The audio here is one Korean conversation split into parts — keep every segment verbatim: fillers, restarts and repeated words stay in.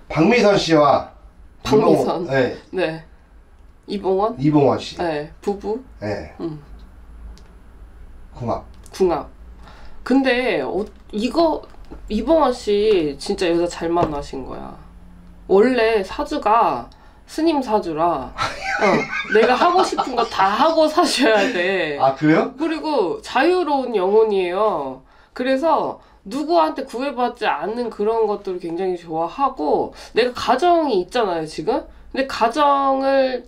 박미선 씨와 박미선. 네. 네. 이봉원? 이봉원 씨. 네. 부부? 네. 음. 궁합. 궁합. 근데 어, 이거 이봉원 씨 진짜 여자 잘 만나신 거야. 원래 사주가 스님 사주라 어, 내가 하고 싶은 거 다 하고 사셔야 돼. 아 그래요? 그리고 자유로운 영혼이에요. 그래서 누구한테 구애받지 않는 그런 것들을 굉장히 좋아하고, 내가 가정이 있잖아요 지금. 근데 가정을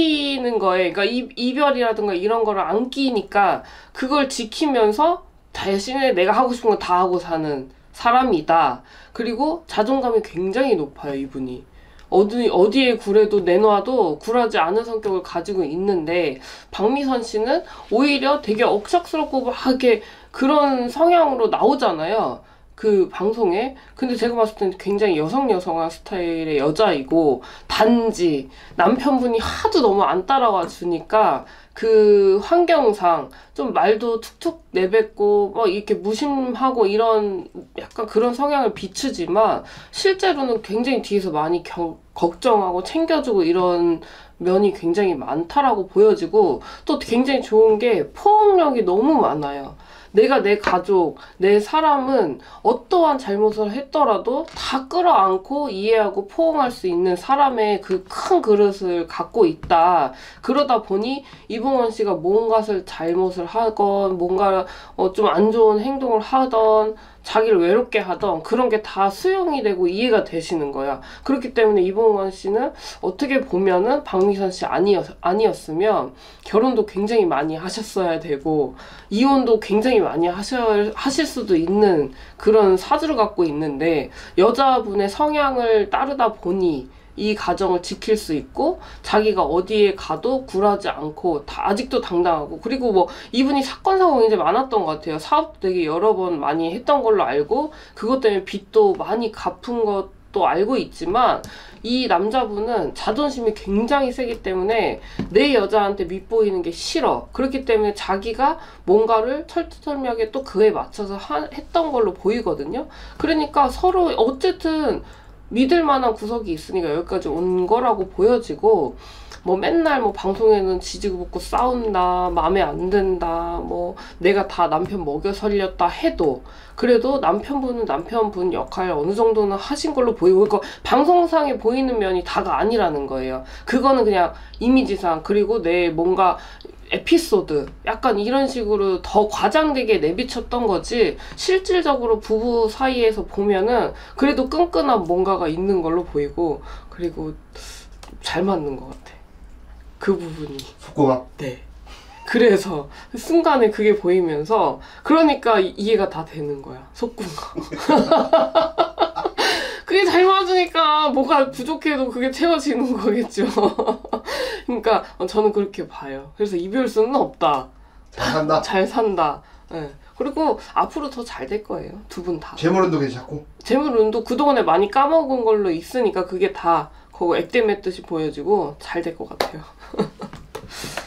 지키는 거에, 그러니까 이, 이별이라든가 이런 거를 안 끼니까 그걸 지키면서 대신에 내가 하고 싶은 거 다 하고 사는 사람이다. 그리고 자존감이 굉장히 높아요 이분이. 어디, 어디에 굴해도 내놔도 굴하지 않은 성격을 가지고 있는데, 박미선 씨는 오히려 되게 억척스럽고 막 이렇게 그런 성향으로 나오잖아요 그 방송에. 근데 제가 봤을 때는 굉장히 여성 여성한 스타일의 여자이고, 단지 남편분이 하도 너무 안 따라와 주니까 그 환경상 좀 말도 툭툭 내뱉고 막 이렇게 무심하고 이런 약간 그런 성향을 비추지만, 실제로는 굉장히 뒤에서 많이 겨, 걱정하고 챙겨주고 이런 면이 굉장히 많다라고 보여지고, 또 굉장히 좋은 게 포용력이 너무 많아요. 내가 내 가족, 내 사람은 어떠한 잘못을 했더라도 다 끌어안고 이해하고 포용할 수 있는 사람의 그 큰 그릇을 갖고 있다. 그러다 보니 이봉원 씨가 뭔가를 잘못을 하건 뭔가 어 좀 안 좋은 행동을 하던 자기를 외롭게 하던 그런 게 다 수용이 되고 이해가 되시는 거야. 그렇기 때문에 이봉원 씨는 어떻게 보면은 박미선 씨 아니었, 아니었으면 결혼도 굉장히 많이 하셨어야 되고 이혼도 굉장히 많이 하셔, 하실 수도 있는 그런 사주를 갖고 있는데, 여자분의 성향을 따르다 보니 이 가정을 지킬 수 있고, 자기가 어디에 가도 굴하지 않고 다 아직도 당당하고, 그리고 뭐 이분이 사건 사고가 굉장히 많았던 것 같아요. 사업도 되게 여러 번 많이 했던 걸로 알고, 그것 때문에 빚도 많이 갚은 것도 알고 있지만, 이 남자분은 자존심이 굉장히 세기 때문에 내 여자한테 밉보이는 게 싫어. 그렇기 때문에 자기가 뭔가를 철두철미하게 또 그에 맞춰서 하, 했던 걸로 보이거든요. 그러니까 서로 어쨌든 믿을 만한 구석이 있으니까 여기까지 온 거라고 보여지고, 뭐 맨날 뭐 방송에는 지지고 볶고 싸운다, 마음에 안 든다, 뭐 내가 다 남편 먹여 살렸다 해도 그래도 남편분은 남편분 역할 어느 정도는 하신 걸로 보이고, 그러니까 방송상에 보이는 면이 다가 아니라는 거예요. 그거는 그냥 이미지상, 그리고 내 뭔가 에피소드 약간 이런 식으로 더 과장되게 내비쳤던 거지, 실질적으로 부부 사이에서 보면은 그래도 끈끈한 뭔가가 있는 걸로 보이고, 그리고 잘 맞는 것 같아 그 부분이. 속고가? 네. 그래서 순간에 그게 보이면서, 그러니까 이해가 다 되는 거야, 속군가. 그게 잘 맞으니까 뭐가 부족해도 그게 채워지는 거겠죠. 그러니까 저는 그렇게 봐요. 그래서 이별수는 없다. 잘 산다? 잘 산다. 네. 그리고 앞으로 더 잘 될 거예요, 두 분 다. 재물운도 괜찮고? 재물운도 그동안에 많이 까먹은 걸로 있으니까 그게 다 그거 액땜했듯이 보여지고 잘 될 것 같아요.